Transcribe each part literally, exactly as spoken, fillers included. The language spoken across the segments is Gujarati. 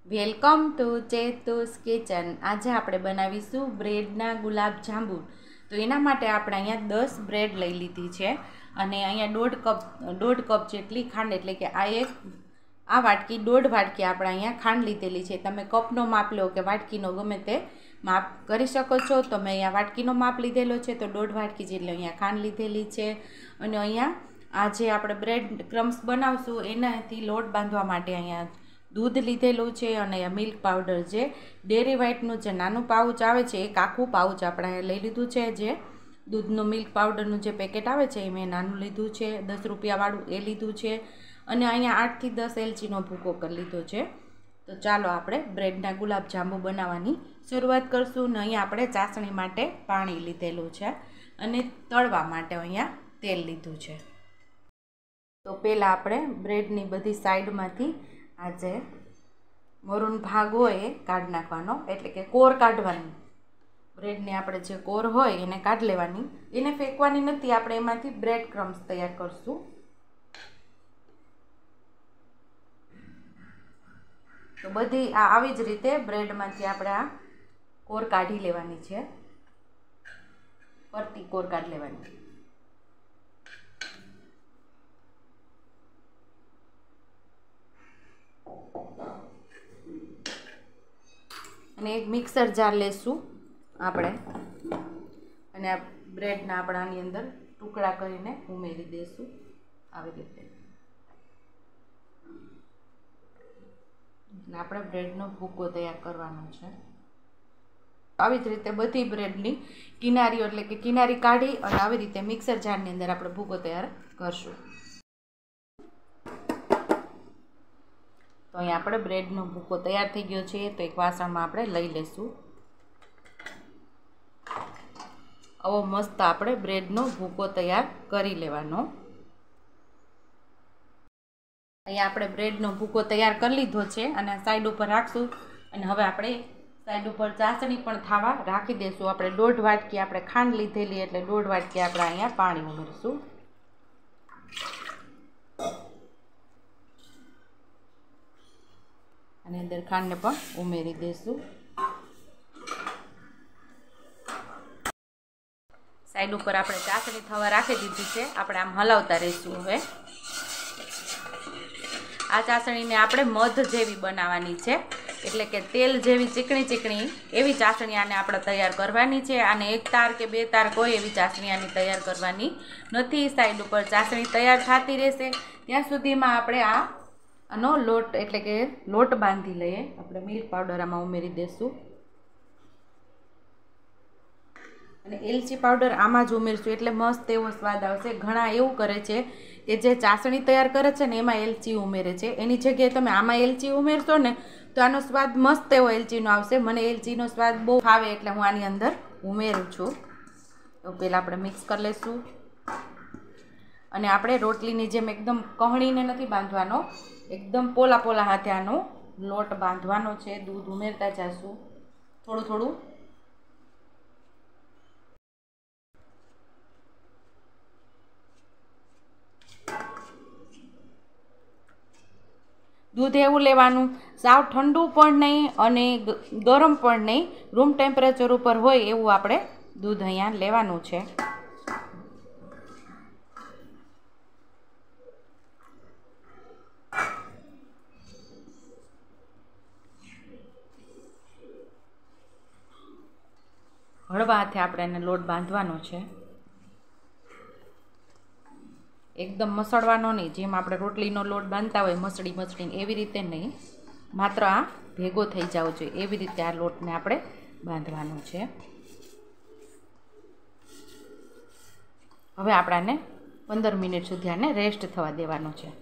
Welcome to ચેતુસ kitchen. આજે આપણે બનાવીશું બ્રેડના ગુલાબ જાંબુ। તો એના માટે આપણે અહીંયા દસ બ્રેડ લઈ લીધી છે અને અહીંયા દોઢ કપ દોઢ કપ જેટલી ખાંડ, એટલે કે આ એક આ વાટકી દોઢ વાટકી આપણે અહીંયા ખાંડ લીધેલી છે। તમે કપનો માપ લો કે વાટકીનો ગમે તે માપ કરી શકો છો। તો મેં અહીંયા વાટકીનો માપ લીધેલો છે, તો દોઢ વાટકી જેટલી અહીંયા ખાંડ લીધેલી છે। અને અહીંયા આ જે આપણે બ્રેડ ક્રમ્સ બનાવશું એનાથી લોટ બાંધવા માટે અહીંયા दूध लीधेलू है और मिल्क पाउडर जे डेरी व्हाइटनु जे नानु पाउच आवे छे एक आखू पाउच आपणे लई लीधुं छे। जे दूधनु मिल्क पाउडरनु जे पेकेट आवे छे मैं नानु लीधुं छे, दस रुपया वाळुं ए लीधुं छे। अने अहींया आठ थी दस एलचीनो भूको कर लीधो छे। तो चालो आपणे ब्रेडना गुलाब जांबू बनाववानी शरूआत करशुं। ने अहींया आपणे चासणी माटे पाणी लीधेलुं छे अने तळवा माटे अहींया तेल लीधुं छे। तो पहेला आपणे ब्रेडनी बधी साइडमांथी आज मरून भाग होय काढ नाखवानो, एटले के कोर काढवानी। ब्रेड ने आपणे जे कोर होय एने काढ लेवानी, एने फेंकवानी नथी। आपणे एमांथी ब्रेड क्रम्स तैयार करशुं। तो बधी आ आवी ज रीते ब्रेड मांथी आपणे आ कोर काढी लेवानी छे, परती कोर काढ लेवानी। અને એક મિક્સર જાર લેશું આપણે અને આ બ્રેડના આપણે આની અંદર ટુકડા કરીને ઉમેરી દેશું આવી રીતે। એટલે આપણે બ્રેડનો ભૂકો તૈયાર કરવાનો છે। આવી જ રીતે બધી બ્રેડની કિનારીઓ એટલે કે કિનારી કાઢી અને આવી રીતે મિક્સર જારની અંદર આપણે ભૂકો તૈયાર કરશું। तो अहीं आपणे ब्रेडनो भूको तैयार थई गयो छे। तो एक वासणमां आपणे लई लेशुं। आवो मस्त आपणे ब्रेडनो भूको तैयार करी लेवानो। अहीं आपणे ब्रेडनो भूको तैयार कर लीधो छे अने साइड उपर राखशुं। अने हवे आपणे साइड उपर चासणी पण थावा राखी देशुं। आपणे दौड़ वाटकी आपणे खांड लीधेली एटले दौड़ वाटकी आपणे अहींया पाणी उमेरशुं। અને અંદર ખાંડને પણ ઉમેરી દેશું। સાઈડ ઉપર આપણે ચાસણી થવા રાખી દીધી છે, આપણે આમ હલાવતા રહીશું। હવે આ ચાસણીને આપણે મધ જેવી બનાવવાની છે, એટલે કે તેલ જેવી ચીકણી ચીકણી એવી ચાસણી આને આપણે તૈયાર કરવાની છે। આને એક તાર કે બે તાર કોઈ એવી ચાસણી આની તૈયાર કરવાની નથી। સાઈડ ઉપર ચાસણી તૈયાર થતી રહેશે ત્યાં સુધીમાં આપણે આ आनो लोट एटले के लोट बांधी लईए। आपणे मिल्क पाउडर आमां उमेरी देशुं अने एलची पाउडर आमां ज उमेरशुं एटले मस्त एवो स्वाद आवशे। घणा एवुं करे छे के जे चासणी तैयार करे छे ने एमां एलची उमेरे छे, एनी जग्याए तमे आमां एलची उमेरशो ने तो आनो स्वाद मस्त एवो एलचीनो आवशे। मने एलचीनो स्वाद बहु भावे एटले हुं आनी अंदर उमेरुं छुं। तो पहेला आपणे मिक्स कर लेशुं अने आपणे रोटलीनी जेम एकदम कहणीने नथी बांधवानो, एकदम पोला पोला हाथे आनो लोट बांधवानो छे। दूध उमेरता जाशुं थोड़ुं थोड़ुं। दूध एवुं लेवानुं साव ठंडू पण नहीं अने गरम पण नहीं, रूम टेम्परेचर उपर होय एवुं आपणे दूध अहींया लेवानुं छे। हळवा हाथे आपणे एने लोट बांधवानो छे, एकदम मसळवानो नहीं। जेम आपणे रोटलीनो लोट बांधता होय मसળી मसળીને एवी रीते नहीं, मात्र आ भेगो थई जावो जोईए एवी रीते आ लोटने आपणे बांधवानो छे। हवे आपणे आने पंदर मिनिट सुधी आने रेस्ट थवा देवानो छे।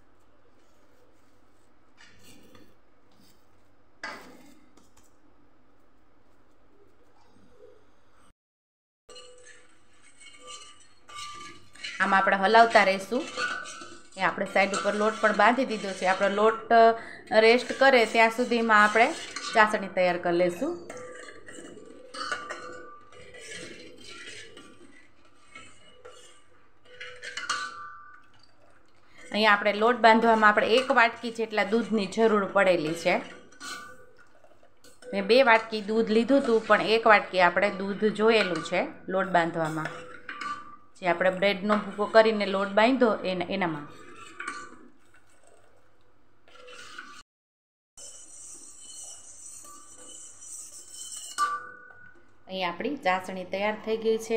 आम आपणे हलावता रहीशुं। ए आपणे साइड पर लोट पण बांधी दीधो छे। आपणो लोट रेस्ट करे त्यां सुधीमां आपणे चासणी तैयार कर लेशुं। અહીંયા આપણે લોટ બાંધવામાં આપણે એક વાટકી જેટલા દૂધની જરૂર પડેલી છે। મેં બે વાટકી દૂધ લીધું હતું, પણ એક વાટકી આપણે દૂધ જોયેલું છે લોટ બાંધવામાં, જે આપણે બ્રેડનો ભૂકો કરીને લોટ બાંધ્યો એના એનામાં. અહીં આપણી ચાસણી તૈયાર થઈ ગઈ છે.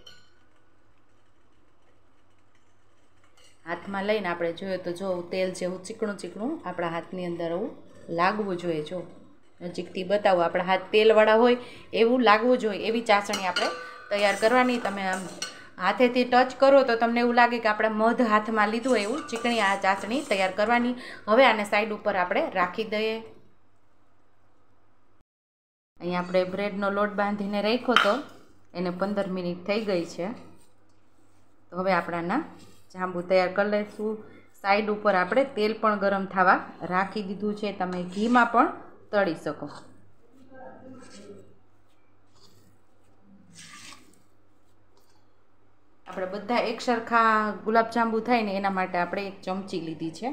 હાથમાં લઈને આપણે જોઈએ તો જો તેલ જેવું ચીકણું ચીકણું આપણા હાથની અંદર એવું લાગવું જોઈએ. જો નજીકથી બતાવું, આપણા હાથ તેલવાળા હોય એવું લાગવું જોઈએ, એવી ચાસણી આપણે તૈયાર કરવાની. તમે આમ હાથેથી ટચ કરો તો તમને એવું લાગે કે આપણે મધ હાથમાં લીધું એવું ચીકણી આ ચાસણી તૈયાર કરવાની. હવે આને સાઈડ ઉપર આપણે રાખી દઈએ. અહીં આપણે બ્રેડનો લોટ બાંધીને રાખ્યો તો એને પંદર મિનિટ થઈ ગઈ છે. તો હવે આપણાના જાંબુ તૈયાર કરી લઈશું. સાઈડ ઉપર આપણે તેલ પણ ગરમ થવા રાખી દીધું છે. તમે ઘીમાં પણ તળી શકો. આપણે બધા એક સરખા ગુલાબજાંબુ થાય ને એના માટે આપણે એક ચમચી લીધી છે.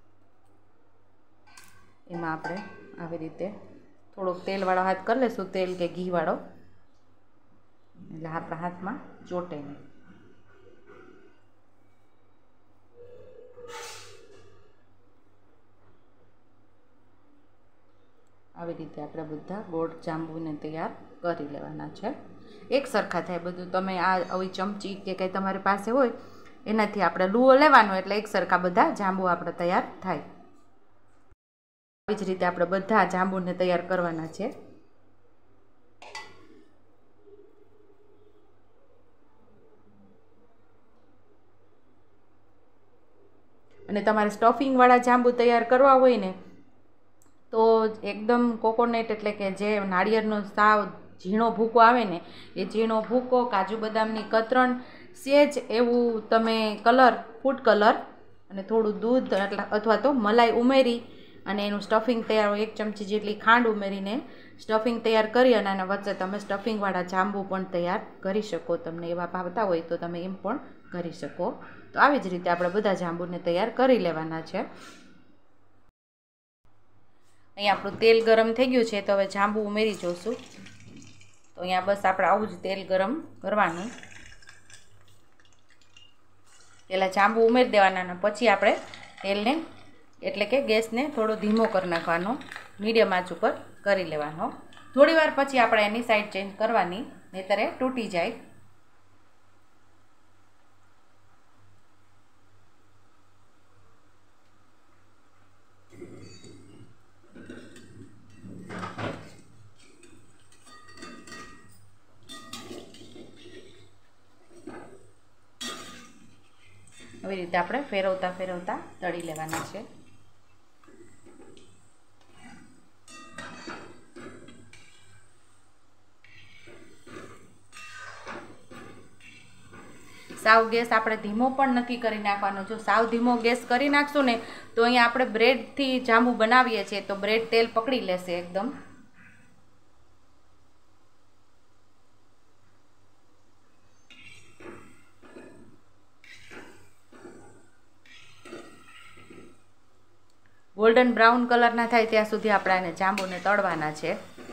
એમાં આપણે આવી રીતે થોડોક તેલવાળો હાથ કરી લઈશું, તેલ કે ઘીવાળો, એટલે આપણા હાથમાં ચોટે નહીં. આવી રીતે આપણે બધા ગોળ જાંબુને તૈયાર કરી લેવાના છે. એક સરખા થાય બધું. તમે આ આવી ચમચી કે કંઈ તમારી પાસે હોય એનાથી આપણે લૂવો લેવાનો, એટલે એક સરખા બધા જાંબુ આપણે તૈયાર થાય. આવી જ રીતે આપણે બધા જાંબુને તૈયાર કરવાના છે. અને તમારે સ્ટફિંગવાળા જાંબુ તૈયાર કરવા હોય ને તો એકદમ કોકોનટ એટલે કે જે નાળિયેરનો સાવ ઝીણો ભૂકો આવે ને એ ઝીણો ભૂકો, કાજુ બદામની કતરણ, સેજ એવું તમે કલર, ફૂડ કલર અને થોડું દૂધ એટલે અથવા તો મલાઈ ઉમેરી અને એનું સ્ટફિંગ તૈયાર હોય, એક ચમચી જેટલી ખાંડ ઉમેરીને સ્ટફિંગ તૈયાર કરી અને આના વચ્ચે તમે સ્ટફિંગવાળા જાંબુ પણ તૈયાર કરી શકો. તમને એવા ભાવતા હોય તો તમે એમ પણ કરી શકો. તો આવી જ રીતે આપણે બધા જાંબુને તૈયાર કરી લેવાના છે. અહીંયા આપણું તેલ ગરમ થઈ ગયું છે, તો હવે જાંબુ ઉમેરી જોઈશું. તો અહીંયા બસ આપણે આવું જ તેલ ગરમ કરવાનું. પહેલાં જાંબુ ઉમેરી દેવાના અને પછી આપણે તેલને એટલે કે ગેસને થોડો ધીમો કરી નાખવાનો, મીડિયમ આંચ ઉપર કરી લેવાનો. થોડી વાર પછી આપણે એની સાઈડ ચેન્જ કરવાની, નહીંતર એ તૂટી જાય. આવી રીતે આપણે ફેરવતા ફેરવતા તળી લેવાના છે. સાવ ગેસ આપણે ધીમો પણ નથી કરી નાખવાનો. જો સાવ ધીમો ગેસ કરી નાખશું ને તો અહીંયા આપણે બ્રેડથી જાંબુ બનાવીએ છીએ તો બ્રેડ તેલ પકડી લેશે એકદમ. ગોલ્ડન બ્રાઉન કલરના થાય ત્યાં સુધી આપણે આને જાંબુને તળવાના છે.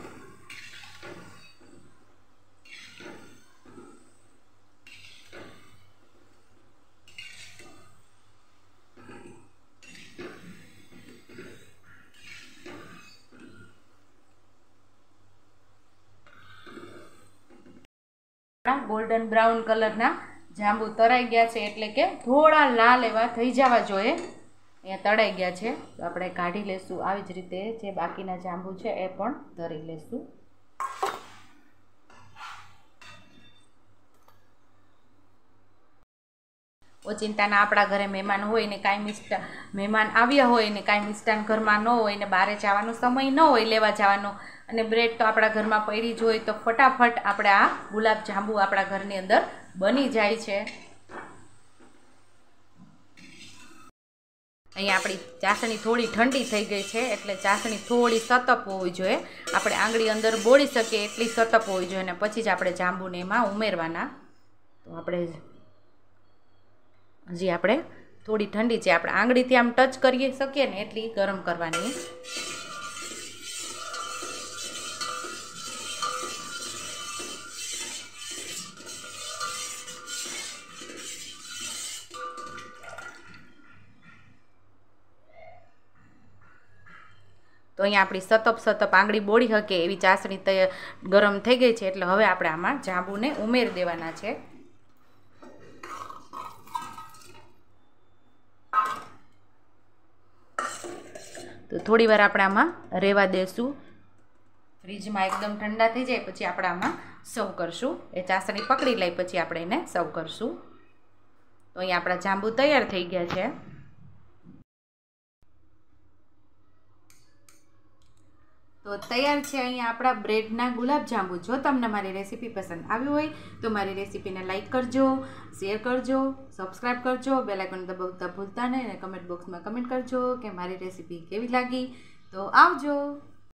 ગોલ્ડન બ્રાઉન કલરના જાંબુ તળાઈ ગયા છે, એટલે કે થોડા લાલ એવા થઈ જવા જોઈએ. અહીંયા તળાઈ ગયા છે તો આપણે કાઢી લેશું. આવી જ રીતે જે બાકીના જાંબુ છે એ પણ તળી લેશું. ઓચિંતાના આપણા ઘરે મહેમાન હોય ને કાંઈ મિષ્ટાન મહેમાન આવ્યા હોય ને કાંઈ મિષ્ટાન ઘરમાં ન હોય ને બહાર જવાનો સમય ન હોય લેવા જવાનો અને બ્રેડ તો આપણા ઘરમાં પડી જ હોય તો ફટાફટ આપણે આ ગુલાબ જાંબુ આપણા ઘરની અંદર બની જાય છે. અહીંયા આપણી ચાસણી થોડી ઠંડી થઈ ગઈ છે, એટલે ચાસણી થોડી સતપ હોવી જોઈએ. આપણે આંગળી અંદર બોળી શકીએ એટલી સતપ હોવી જોઈએ અને પછી જ આપણે જાંબુને એમાં ઉમેરવાના. તો આપણે હજી આપણે થોડી ઠંડી છે, આપણે આંગળીથી આમ ટચ કરી શકીએ ને એટલી ગરમ કરવાની. તો અહીંયા આપણી સતપ સતપ આંગળી બોળી શકે એવી ચાસણી તૈયાર ગરમ થઈ ગઈ છે, એટલે હવે આપણે આમાં જાંબુને ઉમેરી દેવાના છે. તો થોડી વાર આપણે આમાં રહેવા દેશું. ફ્રીજમાં એકદમ ઠંડા થઈ જાય પછી આપણે આમાં સર્વ કરશું. એ ચાસણી પકડી લઈ પછી આપણે એને સર્વ કરશું. તો અહીંયા આપણા જાંબુ તૈયાર થઈ ગયા છે. તો તૈયાર છે અહીંયા આપણા બ્રેડના ગુલાબજાંબુ. જો તમને મારી રેસીપી પસંદ આવી હોય તો મારી રેસીપીને લાઇક કરજો, શેર કરજો, સબસ્ક્રાઈબ કરજો, બેલ આઇકન દબાવતા ભૂલતા નહીં અને કમેન્ટ બોક્સમાં કમેન્ટ કરજો કે મારી રેસીપી કેવી લાગી. તો આવજો.